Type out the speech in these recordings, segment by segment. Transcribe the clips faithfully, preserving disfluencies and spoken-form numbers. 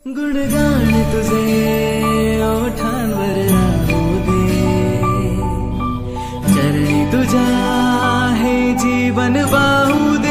गुणगान तुझे ओठांवर राहू दे, चरणी तुझा हे जीवन वाहू दे.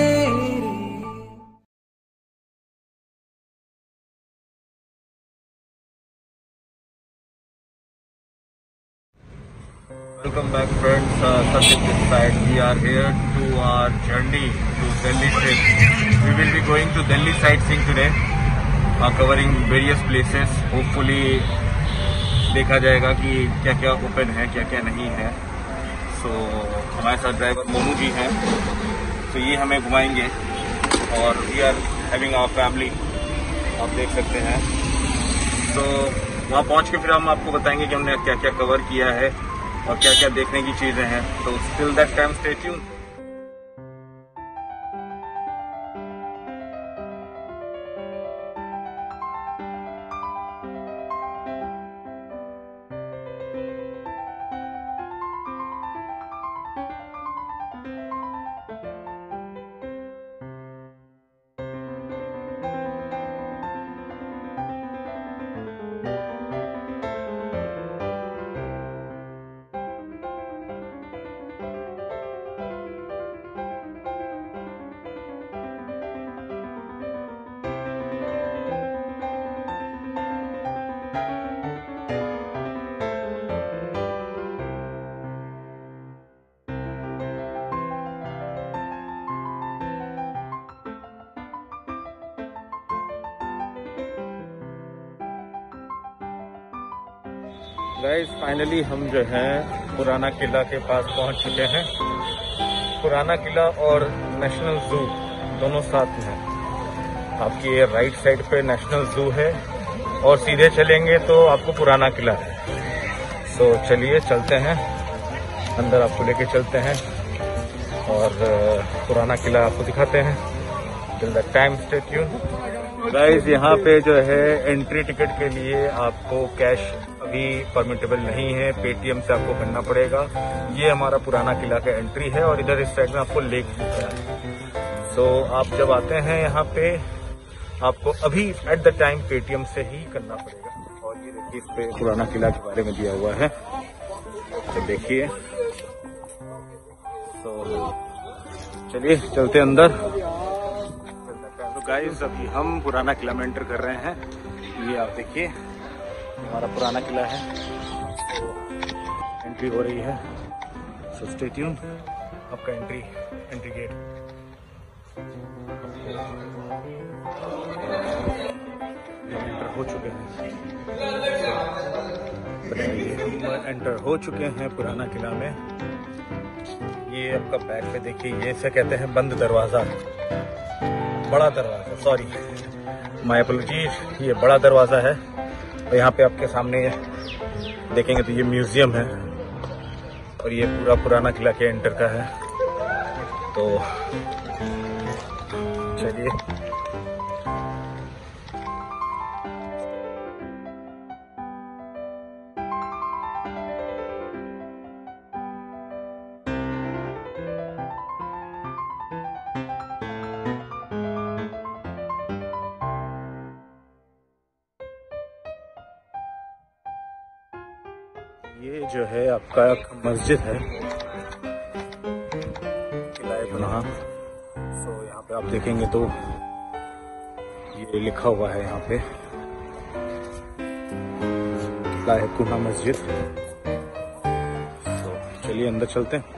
Welcome back friends, uh, Satyam this side. We are here to our journey to Delhi trip. We will be going to Delhi sightseeing today, uh, covering various places. Hopefully देखा जाएगा कि क्या क्या ओपन है क्या क्या नहीं है. So हमारे साथ ड्राइवर मोनू जी हैं, तो ये हमें घुमाएंगे और we are having our family, आप देख सकते हैं. तो वहाँ पहुँच के फिर हम आपको बताएंगे कि हमने क्या क्या कवर किया है और क्या क्या देखने की चीजें हैं. तो still that time stay tuned. Guys finally हम जो है पुराना किला के पास पहुंच चुके हैं. पुराना किला और नेशनल जू दोनों साथ में है. आपकी ये राइट साइड पे नेशनल जू है और सीधे चलेंगे तो आपको पुराना किला है. सो चलिए चलते हैं अंदर, आपको लेके चलते हैं और पुराना किला आपको दिखाते हैं. Till the time stay tuned. Guys यहाँ पे जो है एंट्री टिकट के लिए आपको कैश अभी परमिटेबल नहीं है, पेटीएम से आपको करना पड़ेगा. ये हमारा पुराना किला का एंट्री है और इधर इस साइड में आपको लेक दिख रहा है. सो आप जब आते हैं यहाँ पे आपको अभी एट द टाइम पेटीएम से ही करना पड़ेगा. और ये देखिए इस पे पुराना किला के बारे में दिया हुआ है, तो देखिए. तो चलिए चलते अंदर. तो गाइस अभी हम पुराना किला में एंटर कर रहे हैं. ये आप देखिए हमारा पुराना किला है, तो एंट्री हो रही है. So stay tuned. आपका एंट्री एंट्री गेट एंटर हो चुके हैं. हम एंटर हो चुके हैं पुराना किला में. ये आपका बैक पे देखिए, ये इसे कहते हैं बंद दरवाजा, बड़ा दरवाजा. Sorry my apologies. ये बड़ा दरवाजा है और यहाँ पे आपके सामने देखेंगे तो ये म्यूजियम है और ये पूरा पुराना किला के एंटर का है. तो चलिए ये जो है आपका मस्जिद है, किला कुनहा. सो यहाँ पे आप देखेंगे तो ये लिखा हुआ है यहाँ पे किला कुनहा मस्जिद. तो चलिए अंदर चलते हैं.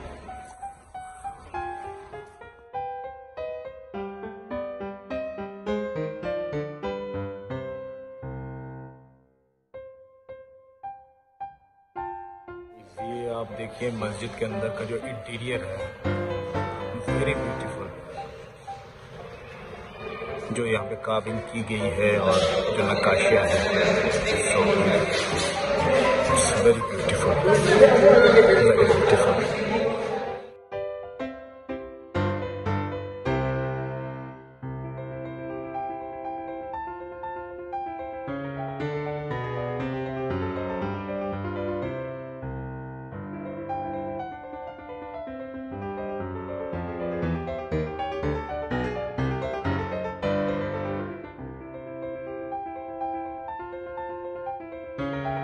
ये आप देखिए मस्जिद के अंदर का जो इंटीरियर है, वेरी ब्यूटीफुल. जो यहाँ पे कार्विंग की गई है और जो नक्काशियाँ हैं, वेरी ब्यूटीफुल, वेरी ब्यूटीफुल.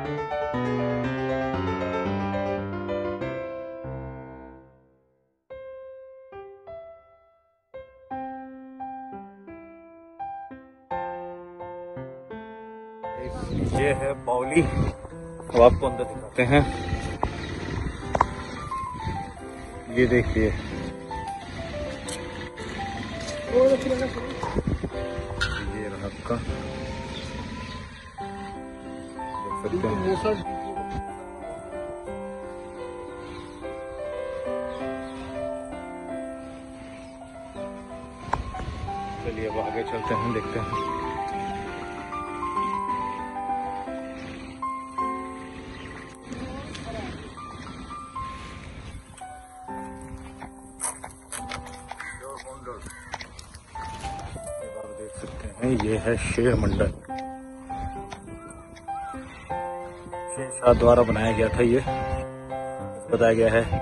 ये है बावली। अब आपको अंदर दिखाते हैं। ये देखिए, ये रहा आपका, देख सकते हैं। चलिए अब आगे चलते हैं, देखते हैं। देख सकते हैं, ये है शेर मंडल। शेरशाह द्वारा बनाया गया था, ये बताया गया है।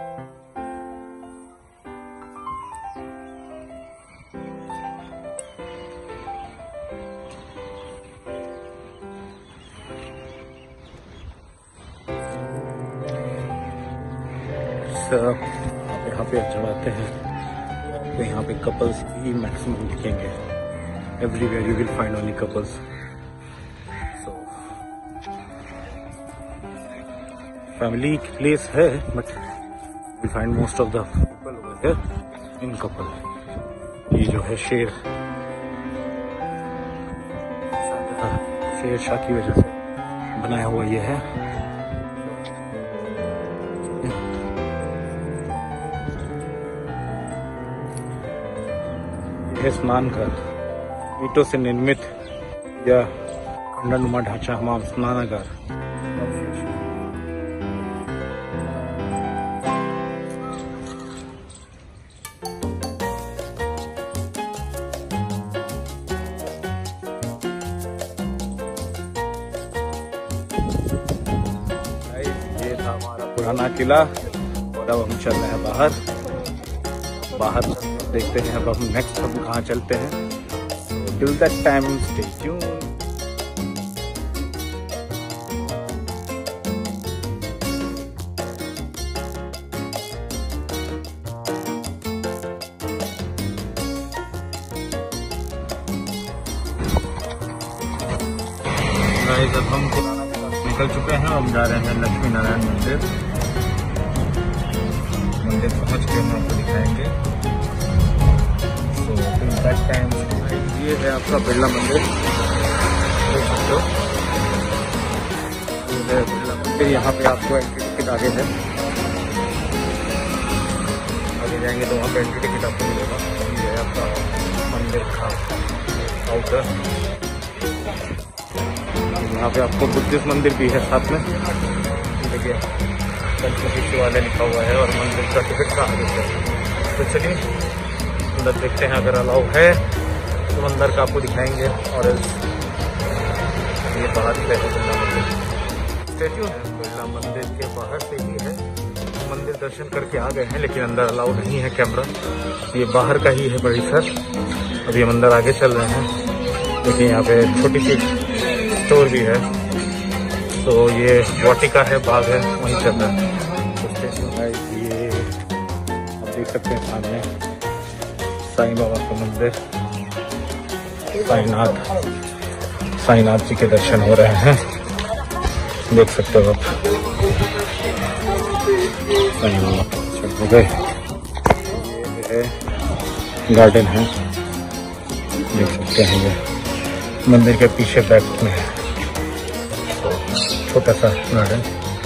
आप यहाँ पे जब आते हैं तो यहाँ पे कपल्स ही मैक्सिमम दिखेंगे। Everywhere you will find only couples. So family place है, but we find most of the people over here in couple. ये जो है शेर शेर शाह की वजह से बनाया हुआ ये है। स्नान घर, ईंटों से निर्मित या खंडनुमा ढांचा हमाम स्नानागार। ये था हमारा पुराना किला और अब हम चल रहे हैं बाहर। बाहर देखते हैं अब हम नेक्स्ट हम कहाँ चलते हैं। Till that time stay tune. जब हम पुराना निकल चुके हैं, हम जा रहे हैं लक्ष्मी नारायण मंदिर। मंदिर पहुंच के हम आपको दिखाएंगे। टाइम ये है आपका बिरला मंदिर। ये है बिरला मंदिर। यहाँ पे आपको एंट्री टिकट आगे है, आगे जाएंगे तो वहाँ पे एंट्री टिकट आपको मिलेगा। ये है आपका मंदिर का आउटर। यहाँ पे आपको बुद्धिस्ट मंदिर भी है साथ में। देखिए गणपति शिवालय लिखा हुआ है और मंदिर का टिकट का आगे है। तो चलिए अंदर देखते हैं, अगर अलाउ है तो अंदर का आपको दिखाएंगे। और ये बाहर से है बिरला मंदिर स्टेच्यू है। बिरला मंदिर के बाहर से ही है। मंदिर दर्शन करके आ गए हैं, लेकिन अंदर अलाउ नहीं है कैमरा। ये बाहर का ही है परिसर। अभी हम अंदर आगे चल रहे हैं। देखिए यहाँ पे छोटी सी स्टोर भी है। तो ये वाटिका है, बाग है, वहीं चल रहा है। तो स्टेच्यू है ये, आप देख सकते हैं सामने साईं बाबा का मंदिर। साईनाथ साईनाथ जी के दर्शन हो रहे हैं, देख सकते हो आप। साईं बाबा दर्शन हो गए। ये है गार्डन है, देख सकते हैं। ये मंदिर के पीछे बैक में है छोटा सा गार्डन।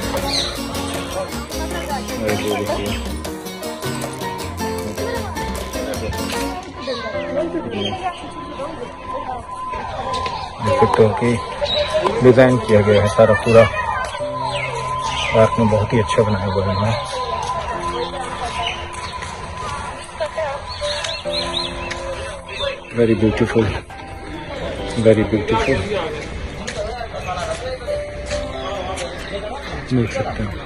देख सकते हो कि डिजाइन किया गया है सारा पूरा। पार्क में बहुत ही अच्छा बनाया हुआ है। Very beautiful, very beautiful. देख सकते हैं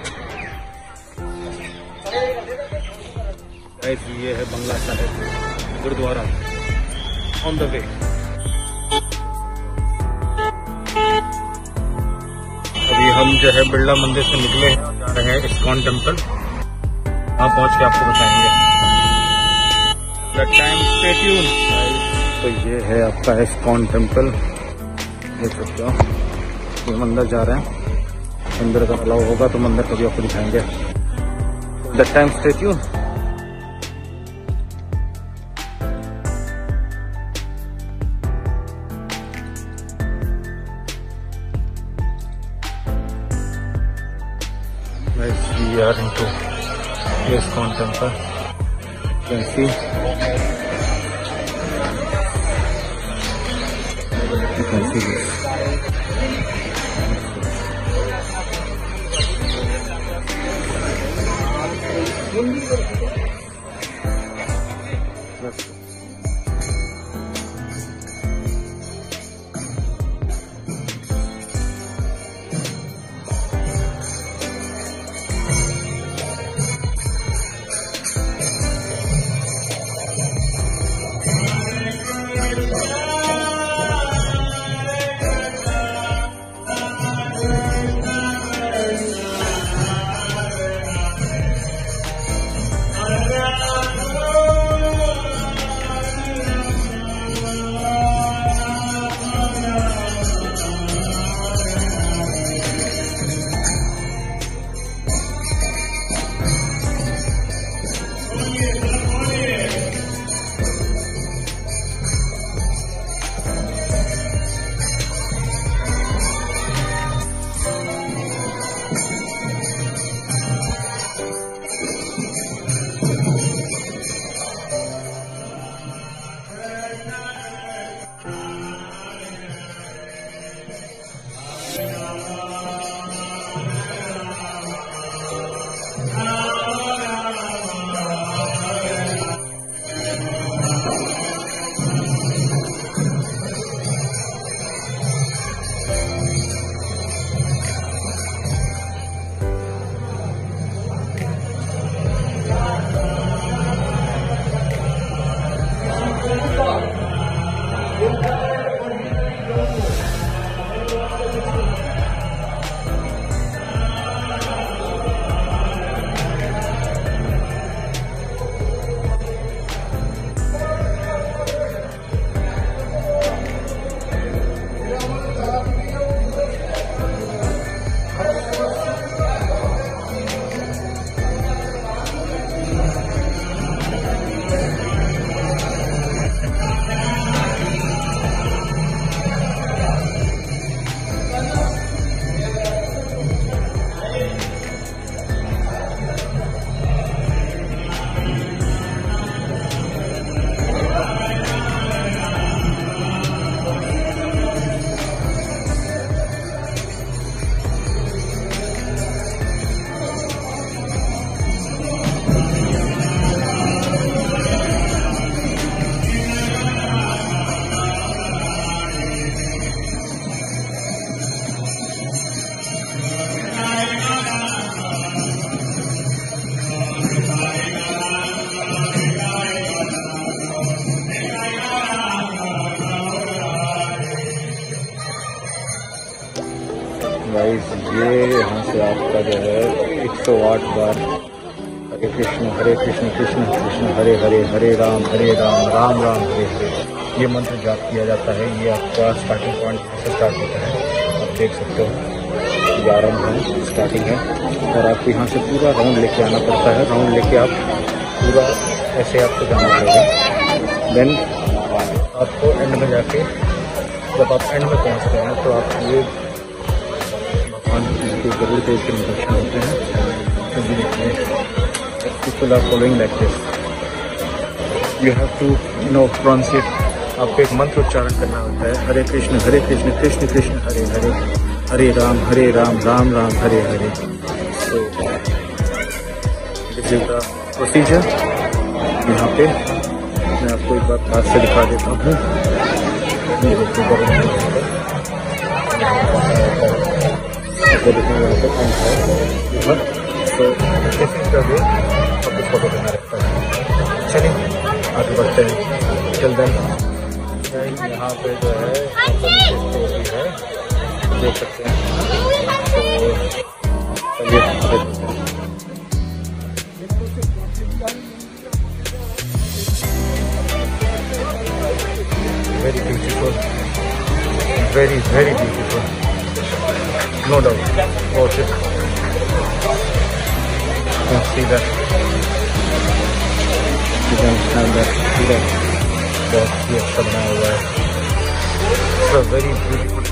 ये है Bangla Sahib Gurudwara on the way. अभी हम जो है बिरला मंदिर से निकले हैं और जा रहे हैं इस्कॉन टेम्पल। वहाँ पहुँच के आपको बताएंगे। Time stay tune. तो ये है आपका इस्कॉन टेम्पल, देख सकते हो। ये मंदिर जा रहे हैं, मंदिर का अलाउ होगा तो मंदिर को भी आपको दिखाएंगे। The time stay tune. We are into ISKCON temple. You can see. You can see this. Guys ये यहाँ से आपका जो है एक सौ आठ बार हरे कृष्ण हरे कृष्ण कृष्ण कृष्ण हरे हरे हरे राम हरे राम राम राम हरे हरे ये मंत्र जाप किया जाता है। ये आपका स्टार्टिंग पॉइंट से स्टार्ट होता है, आप देख सकते हो। ये आरम्भ है, स्टार्टिंग है और आपको यहाँ से पूरा राउंड लेके आना पड़ता है। राउंड लेके आप पूरा ऐसे आपको जाना पड़ेगा। देन आपको एंड में जाके जब आप एंड में पहुँचते हैं तो आप ये जरूर देख के दर्शन होते हैं। People are following like this. You have to know pronounciate. आपको एक मंत्र उच्चारण करना होता है, Hare Krishna Hare Krishna Krishna Krishna Hare Hare Hare Ram Hare Ram Ram Ram Hare Hare. So this is the procedure. यहाँ पे मैं आपको एक बार पास से दिखा देता हूँ। तो फोटो देना रहता है। चलिए आगे बढ़ते हैं। चल देन यहाँ पे जो है है देख सकते हैं। तो सीधा बहुत ही अच्छा बनाया हुआ है। Very beautiful.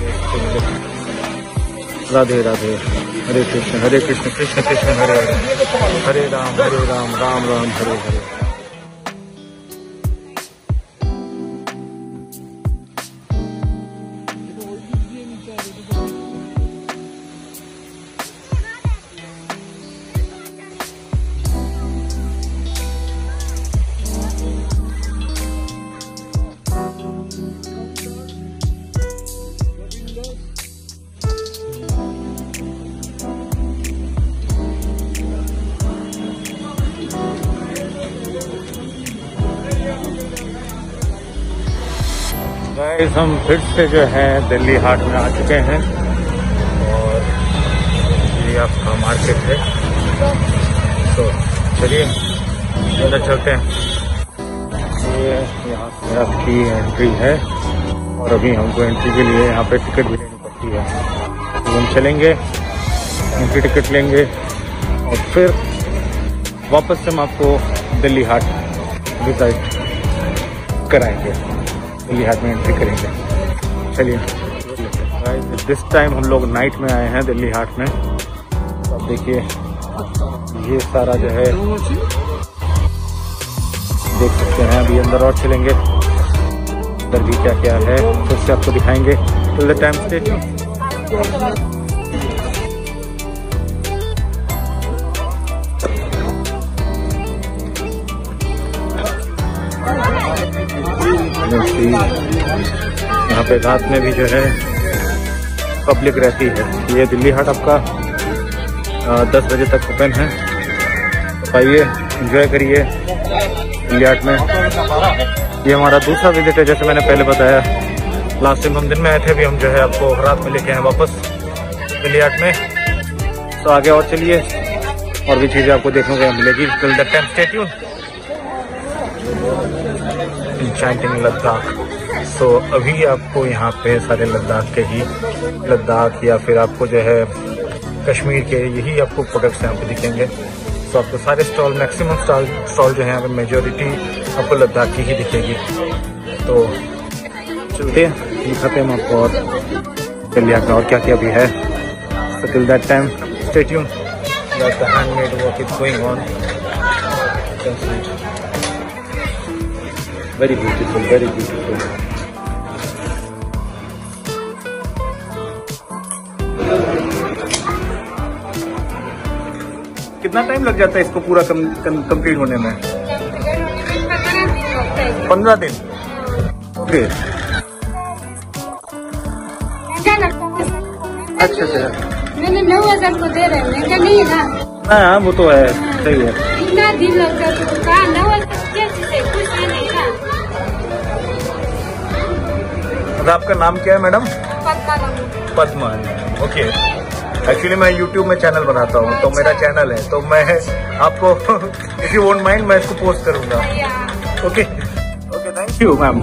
Radhe Radhe, Hare Krishna Hare Krishna Krishna Krishna Hare Hare, Hare Ram Hare Ram Ram Ram Hare Hare. Guys हम फिर से जो है दिल्ली हाट में आ चुके हैं और ये आपका मार्केट है। तो चलिए अंदर चलते हैं। ये यहाँ से आपकी एंट्री है और अभी हमको एंट्री के लिए यहाँ पे टिकट भी लेनी पड़ती है। तो हम चलेंगे, एंट्री टिकट लेंगे और फिर वापस से हम आपको दिल्ली हाट विजिट कराएंगे, दिल्ली हाट में एंट्री करेंगे। चलिए दिस टाइम हम लोग नाइट में आए हैं दिल्ली हाट में। तो अब देखिए ये सारा जो है देख सकते हैं। अभी अंदर और चलेंगे, अंदर भी क्या क्या है फिर से आपको दिखाएंगे। Till the time stay tuned. यहाँ पे रात में भी जो है पब्लिक रहती है। ये दिल्ली हाट आपका दस बजे तक ओपन है। तो आइए एंजॉय करिए दिल्ली हाट में। ये हमारा दूसरा विजिट है, जैसे मैंने पहले बताया। लास्ट टाइम हम दिन में आए थे, अभी हम जो है आपको रात में लेके आए वापस दिल्ली हाट में। तो आगे और चलिए, और भी चीज़ें आपको देखने को मिलेगी। Till the time stay tuned. Enchanting Ladakh. So so, अभी आपको यहाँ पे सारे लद्दाख के ही लद्दाख या फिर आपको जो है कश्मीर के यही आपको प्रोडक्ट्स यहाँ पे दिखेंगे। तो आपको सारे स्टॉल, मैक्सिमम स्टॉल स्टॉल जो है यहाँ पे मेजोरिटी आपको लद्दाख की ही दिखेगी। तो चलते हैं, दिखाते हैं आपको और दिल्ली हाट में और क्या क्या भी है। So till that time, stay tuned. That the handmade work is going on. Very beautiful, very beautiful. कितना टाइम लग जाता है इसको पूरा कंप्लीट होने में? पंद्रह दिन। ओके, अच्छा अच्छा। मैंने नौ हजार को दे रहे हैं, महंगा नहीं है ना? हाँ वो तो है, सही है। इतना दिन लग जाता है, कहाँ नौ हजार कैसे से कुछ नहीं था। आपका नाम क्या है madam? Padma. Padma, okay. Actually मैं यूट्यूब में चैनल बनाता हूँ, तो मेरा चैनल है, तो मैं आपको इफ यू वोंट माइंड मैं इसको पोस्ट करूँगा। Okay okay, thank you ma'am.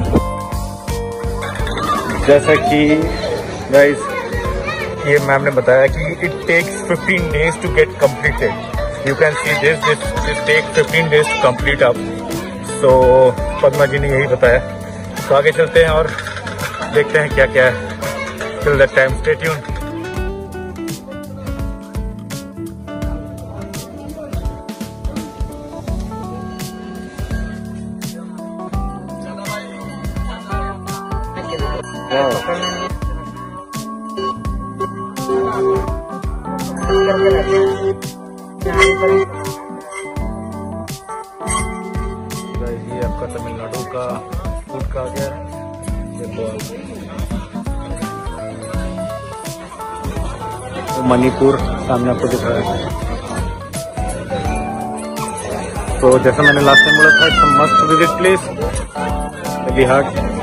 जैसा कि गाइस ये मैम ने बताया कि it takes fifteen days to get completed. You can see this this this take fifteen days to complete up. So Padma ji ने यही बताया। तो आगे चलते हैं और देखते हैं क्या क्या है। Till that time stay tuned. ये आपका तमिलनाडु का फूड का आ गया। तो मणिपुर सामने आपको दिख रहा है। तो जैसा मैंने लास्ट टाइम बोला था, it's a must visit place Delhi Haat.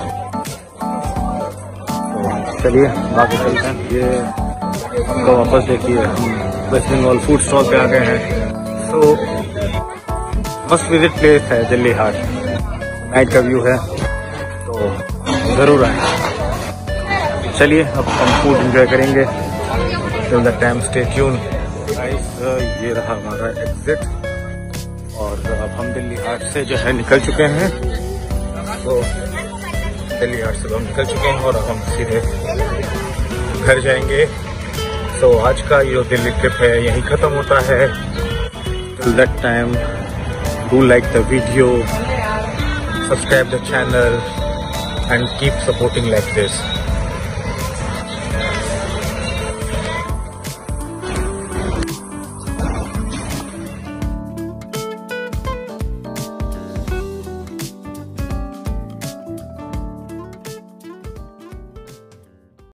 तो चलिए बाकी चलते हैं। ये तो वापस देखिए वेस्ट बंगाल फूड स्टॉल पे आ गए हैं। सो मस्ट विजिट प्लेस है दिल्ली हाट। नाइट का व्यू है, तो जरूर आए। चलिए अब हम फूड एंजॉय करेंगे। Till the time stay tuned. Guys ये रहा हमारा एग्जिट और अब हम दिल्ली हाट से जो है निकल चुके हैं। तो दिल्ली हाट से हम निकल चुके हैं और अब हम सीधे घर जाएंगे। तो आज का ये दिल्ली ट्रिप है यहीं ख़त्म होता है। Till that time do like the video, subscribe the channel and keep supporting like this.